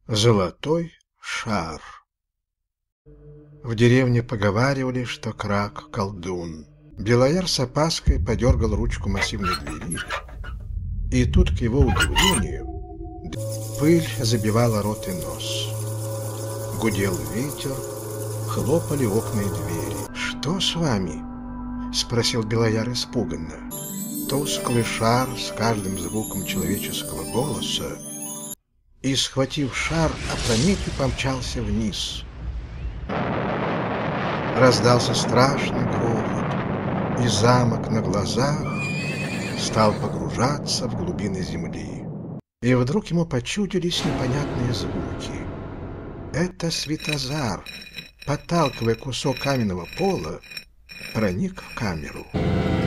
Золотой шар. В деревне поговаривали, что Крак — колдун. Белояр с опаской подергал ручку массивной двери, и тут, к его удивлению, пыль забивала рот и нос. Гудел ветер, хлопали окна и двери. «Что с вами?» — спросил Белояр испуганно. Тусклый шар с каждым звуком человеческого голоса и, схватив шар, опрометью помчался вниз. Раздался страшный грохот, и замок на глазах стал погружаться в глубины земли. И вдруг ему почудились непонятные звуки. Это Светозар, подталкивая кусок каменного пола, проник в камеру.